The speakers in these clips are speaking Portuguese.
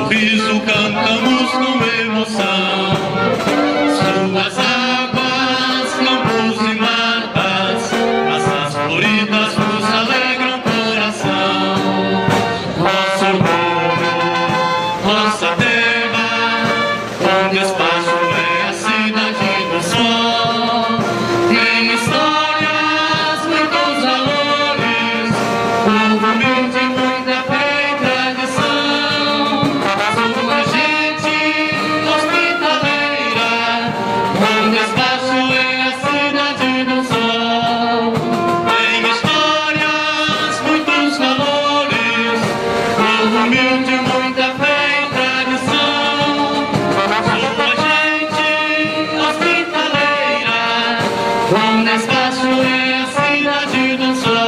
sorriso cantamos com emoção. Suas águas, campos e matas, praças floridas nos alegram o coração. Nosso orgulho, nossa terra, onde espaço é a cidade do sol. Tem histórias, muitos valores, povo humilde, muita fé e tradição. Sua gente hospitaleira, onde espaço é a cidade do sol. Tem histórias, muitos valores, povo humilde, muita fé e tradição. Sua gente hospitaleira, onde espaço é a cidade do sol.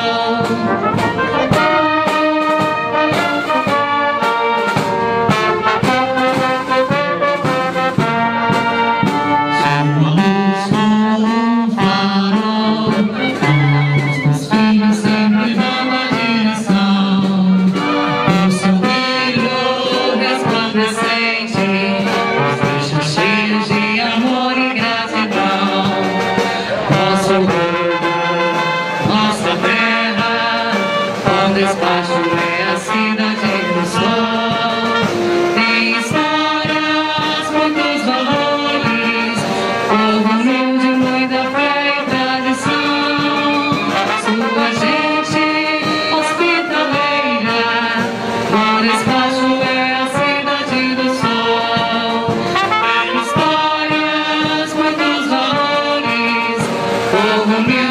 Sua luz como um farol, os filhos sempre numa direção. O seu brilho resplandecente nos deixa cheios de amor e gratidão. Nosso orgulho, nossa terra, onde espaço é a cidade do sol. Tem histórias, muitos valores, povo humilde, muita fé e tradição. Sua gente hospitaleira, onde espaço é a cidade do sol. Tem histórias, muitos valores, povo humilde.